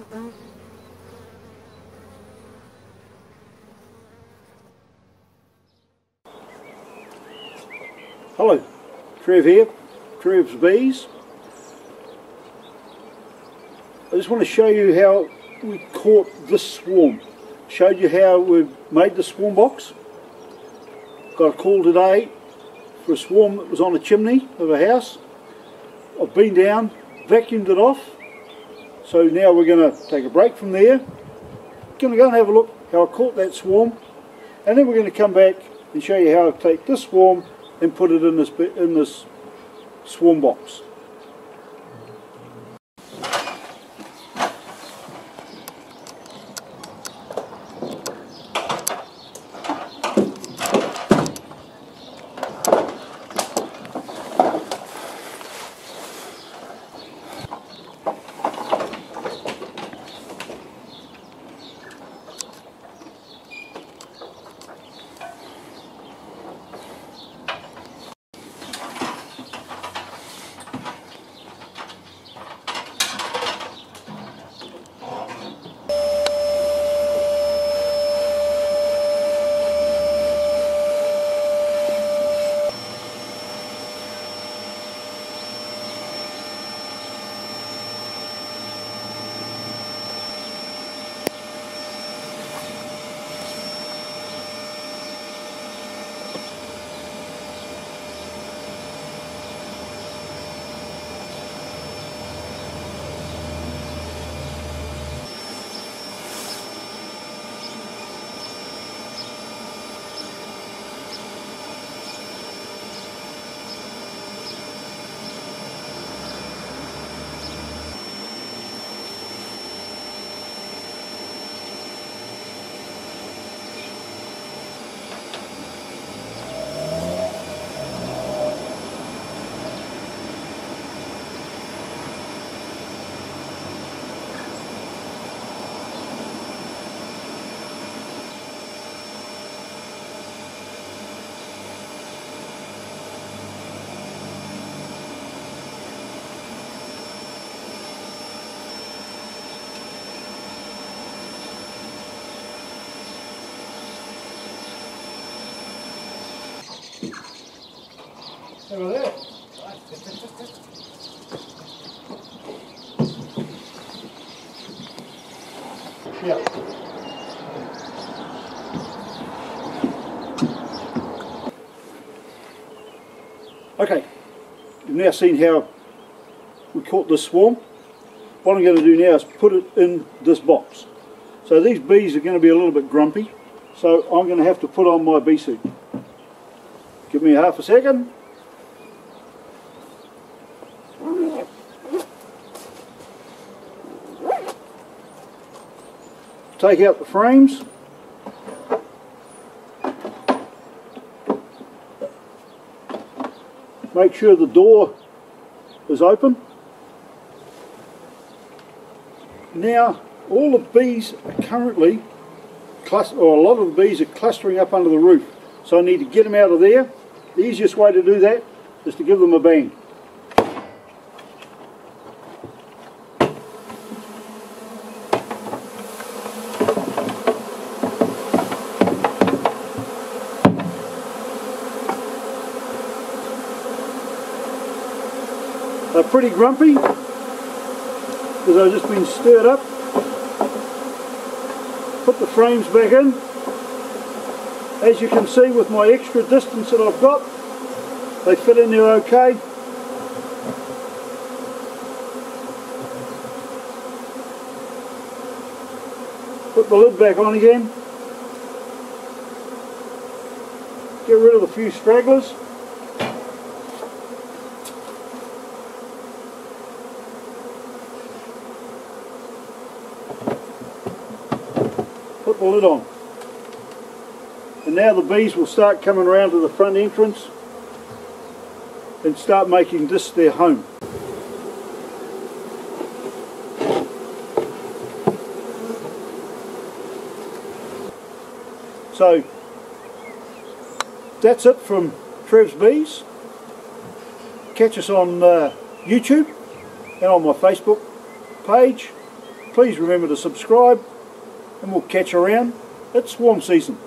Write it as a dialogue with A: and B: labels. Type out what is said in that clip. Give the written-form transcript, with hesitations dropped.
A: Hello, Trev here, Trevs Bees. I just want to show you how we caught this swarm. Showed you how we made the swarm box. Got a call today for a swarm that was on a chimney of a house. I've been down, vacuumed it off. So now we're going to take a break from there. Going to go and have a look how I caught that swarm, and then we're going to come back and show you how I take this swarm and put it in this swarm box. Over there. Yeah. Okay, you've now seen how we caught this swarm. What I'm going to do now is put it in this box. So these bees are going to be a little bit grumpy, so I'm going to have to put on my bee suit. Give me half a second. Take out the frames. Make sure the door is open. Now all the bees are currently, or a lot of the bees are clustering up under the roof. So I need to get them out of there. The easiest way to do that is to give them a bang. They're pretty grumpy because I've just been stirred up. Put the frames back in. As you can see with my extra distance that I've got, they fit in there okay. Put the lid back on again. Get rid of a few stragglers. Put the lid on. And now the bees will start coming around to the front entrance and start making this their home. So that's it from Trevs Bees. Catch us on YouTube and on my Facebook page. please remember to subscribe, and we'll catch you around at swarm season.